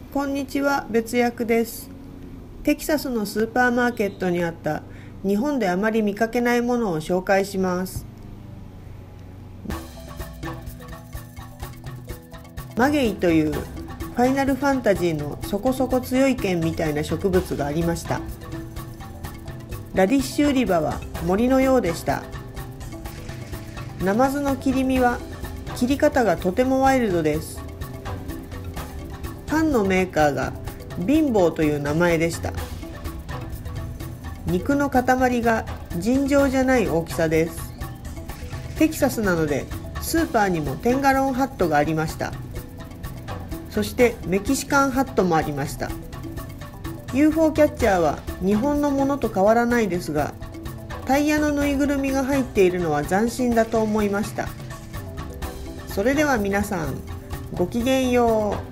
こんにちは、別役です。テキサスのスーパーマーケットにあった日本であまり見かけないものを紹介します。マゲイというファイナルファンタジーのそこそこ強い剣みたいな植物がありました。ラディッシュ売り場は森のようでした。ナマズの切り身は切り方がとてもワイルドです。パンのメーカーが貧乏という名前でした。肉の塊が尋常じゃない大きさです。テキサスなのでスーパーにもテンガロンハットがありました。そしてメキシカンハットもありました。 UFO キャッチャーは日本のものと変わらないですが、タイヤのぬいぐるみが入っているのは斬新だと思いました。それでは皆さん、ごきげんよう。